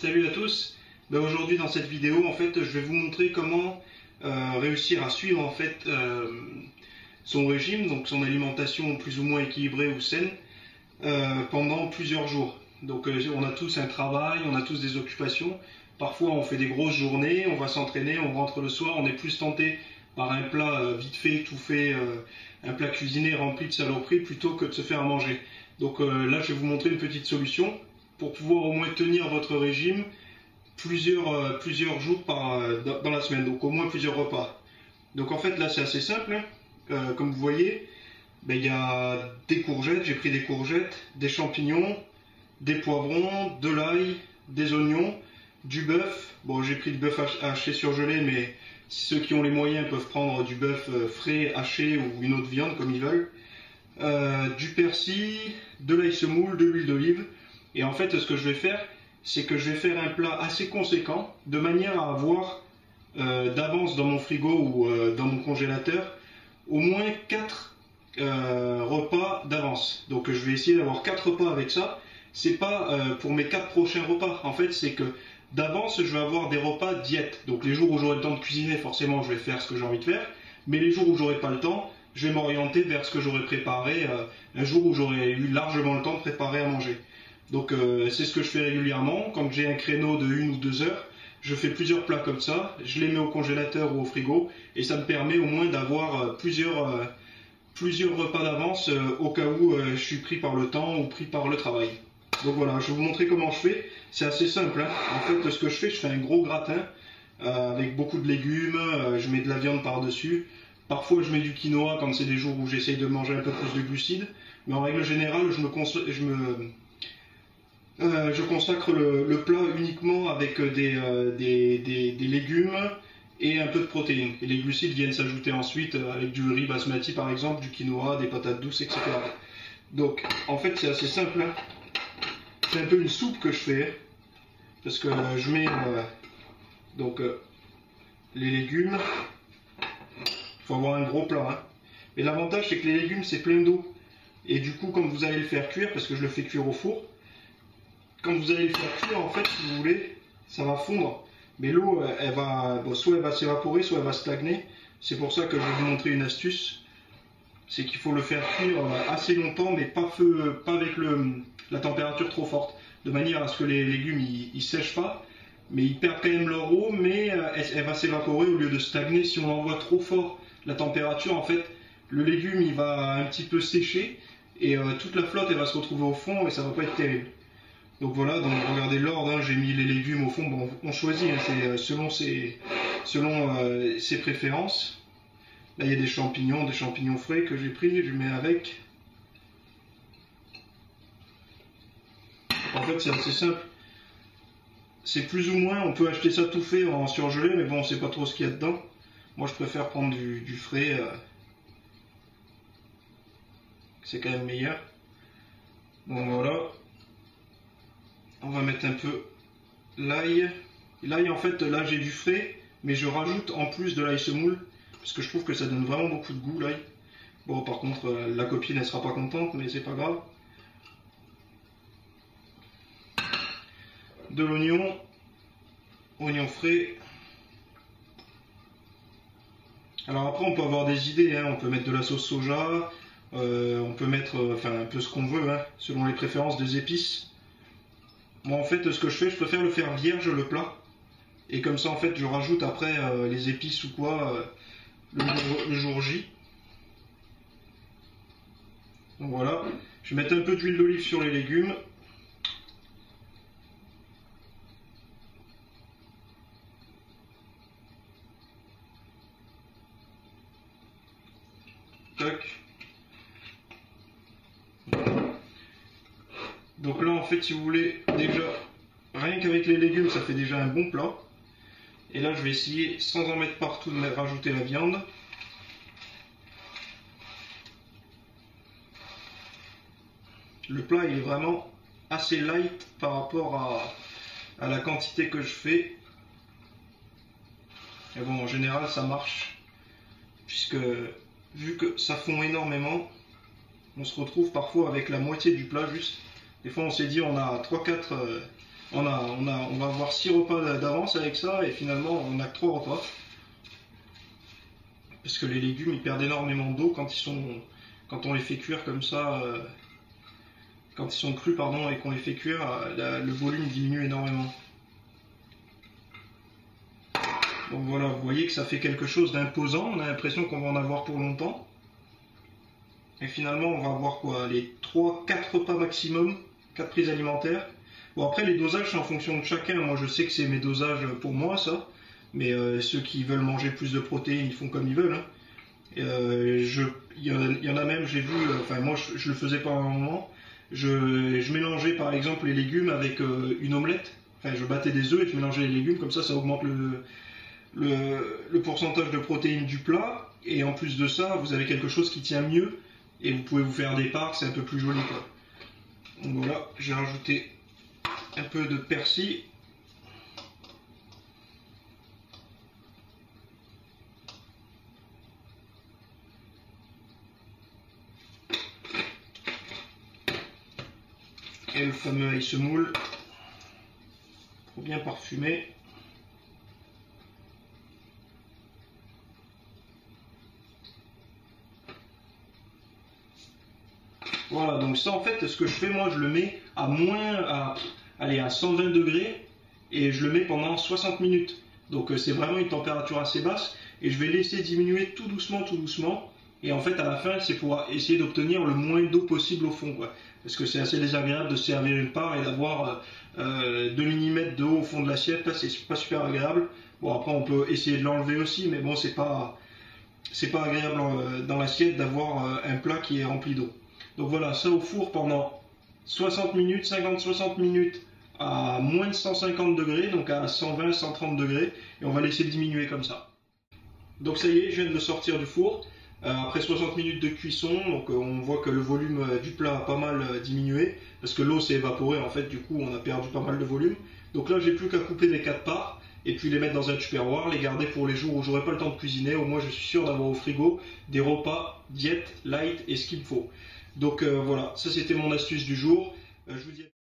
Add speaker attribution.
Speaker 1: Salut à tous. Aujourd'hui dans cette vidéo, en fait, je vais vous montrer comment réussir à suivre en fait son régime, donc son alimentation plus ou moins équilibrée ou saine, pendant plusieurs jours. Donc on a tous un travail, on a tous des occupations. Parfois on fait des grosses journées, on va s'entraîner, on rentre le soir, on est plus tenté par un plat vite fait, tout fait, un plat cuisiné rempli de saloperies plutôt que de se faire à manger. Donc là je vais vous montrer une petite solution pour pouvoir au moins tenir votre régime plusieurs jours dans la semaine, donc au moins plusieurs repas. Donc en fait là c'est assez simple, comme vous voyez, il y a des courgettes, j'ai pris des courgettes, des champignons, des poivrons, de l'ail, des oignons, du bœuf. Bon, j'ai pris du bœuf haché surgelé, mais ceux qui ont les moyens peuvent prendre du bœuf frais, haché ou une autre viande comme ils veulent. Du persil, de l'ail semoule, de l'huile d'olive. Et en fait, ce que je vais faire, c'est que je vais faire un plat assez conséquent, de manière à avoir d'avance dans mon frigo ou dans mon congélateur au moins 4 repas d'avance. Donc je vais essayer d'avoir 4 repas avec ça. C'est pas pour mes 4 prochains repas. En fait, c'est que d'avance, je vais avoir des repas diète. Donc les jours où j'aurai le temps de cuisiner, forcément, je vais faire ce que j'ai envie de faire. Mais les jours où j'aurai pas le temps, je vais m'orienter vers ce que j'aurai préparé un jour où j'aurai eu largement le temps de préparer à manger. Donc c'est ce que je fais régulièrement. Quand j'ai un créneau de 1 ou 2 heures, je fais plusieurs plats comme ça, je les mets au congélateur ou au frigo, et ça me permet au moins d'avoir plusieurs repas d'avance au cas où je suis pris par le temps ou pris par le travail. Donc voilà, je vais vous montrer comment je fais. C'est assez simple, hein. En fait, ce que je fais un gros gratin avec beaucoup de légumes, je mets de la viande par-dessus. Parfois je mets du quinoa quand c'est des jours où j'essaye de manger un peu plus de glucides, mais en règle générale je consacre le plat uniquement avec des légumes et un peu de protéines. Et les glucides viennent s'ajouter ensuite avec du riz basmati par exemple, du quinoa, des patates douces, etc. Donc en fait c'est assez simple, hein. C'est un peu une soupe que je fais, parce que je mets les légumes. Il faut avoir un gros plat, hein. Mais l'avantage c'est que les légumes c'est plein d'eau. Et du coup quand vous allez le faire cuire, parce que je le fais cuire au four, quand vous allez le faire cuire, en fait, si vous voulez, ça va fondre. Mais l'eau, soit elle va s'évaporer, soit elle va stagner. C'est pour ça que je vais vous montrer une astuce. C'est qu'il faut le faire cuire assez longtemps, mais pas avec la température trop forte. De manière à ce que les légumes, ils sèchent pas. Mais ils perdent quand même leur eau, mais elle va s'évaporer au lieu de stagner. Si on envoie trop fort la température, en fait, le légume, il va un petit peu sécher. Et toute la flotte, elle va se retrouver au fond et ça va pas être terrible. Donc voilà, donc regardez l'ordre, hein, j'ai mis les légumes au fond, bon, on choisit, hein, c'est selon ses préférences. Là il y a des champignons frais que j'ai pris, je mets avec. En fait c'est assez simple. C'est plus ou moins, on peut acheter ça tout fait en surgelé, mais bon on sait pas trop ce qu'il y a dedans. Moi je préfère prendre du frais, c'est quand même meilleur. Donc voilà. On va mettre un peu l'ail. L'ail, en fait, là j'ai du frais, mais je rajoute en plus de l'ail semoule, parce que je trouve que ça donne vraiment beaucoup de goût, l'ail. Bon, par contre, la copine, elle sera pas contente, mais c'est pas grave. De l'oignon, oignon frais. Alors après, on peut avoir des idées, hein. On peut mettre de la sauce soja, on peut mettre un peu ce qu'on veut, hein, selon les préférences des épices. Moi en fait ce que je fais, je préfère le faire vierge le plat. Et comme ça en fait je rajoute après les épices ou quoi le jour J. Donc voilà. Je vais mettre un peu d'huile d'olive sur les légumes. Tac. Donc là en fait si vous voulez, déjà rien qu'avec les légumes ça fait déjà un bon plat. Et là je vais essayer sans en mettre partout de rajouter la viande. Le plat il est vraiment assez light par rapport à la quantité que je fais. Et bon en général ça marche, puisque vu que ça fond énormément, on se retrouve parfois avec la moitié du plat juste. Des fois on s'est dit on a on va avoir 6 repas d'avance avec ça, et finalement on n'a que 3 repas. Parce que les légumes ils perdent énormément d'eau quand on les fait cuire comme ça, quand ils sont crus pardon, et qu'on les fait cuire, le volume diminue énormément. Donc voilà, vous voyez que ça fait quelque chose d'imposant, on a l'impression qu'on va en avoir pour longtemps. Et finalement on va avoir quoi, les 3-4 repas maximum, 4 prises alimentaires. Bon après les dosages c'est en fonction de chacun, moi je sais que c'est mes dosages pour moi ça. Mais ceux qui veulent manger plus de protéines, ils font comme ils veulent. Hein. Il y en a même, j'ai vu, enfin moi je le faisais pas à un moment, je mélangeais par exemple les légumes avec une omelette. Enfin je battais des œufs et je mélangeais les légumes, comme ça augmente le pourcentage de protéines du plat. Et en plus de ça, vous avez quelque chose qui tient mieux et vous pouvez vous faire des parts, c'est un peu plus joli quoi. Donc voilà, j'ai rajouté un peu de persil. Et le fameux ail semoule, pour bien parfumer. Voilà, donc ça en fait, ce que je fais, moi je le mets à à 120 degrés et je le mets pendant 60 minutes. Donc c'est vraiment une température assez basse et je vais laisser diminuer tout doucement. Et en fait, à la fin, c'est pour essayer d'obtenir le moins d'eau possible au fond, quoi. Parce que c'est assez désagréable de servir une part et d'avoir 2 mm de eau au fond de l'assiette. Là, c'est pas super agréable. Bon, après, on peut essayer de l'enlever aussi, mais bon, c'est pas agréable dans l'assiette d'avoir un plat qui est rempli d'eau. Donc voilà, ça au four pendant 60 minutes, 50-60 minutes à moins de 150 degrés, donc à 120-130 degrés, et on va laisser diminuer comme ça. Donc ça y est, je viens de le sortir du four. Après 60 minutes de cuisson, donc on voit que le volume du plat a pas mal diminué, parce que l'eau s'est évaporée en fait, du coup on a perdu pas mal de volume. Donc là j'ai plus qu'à couper mes 4 parts, et puis les mettre dans un tupperware, les garder pour les jours où j'aurai pas le temps de cuisiner. Au moins je suis sûr d'avoir au frigo des repas diète, light et ce qu'il me faut. Donc voilà, ça c'était mon astuce du jour. Je vous dis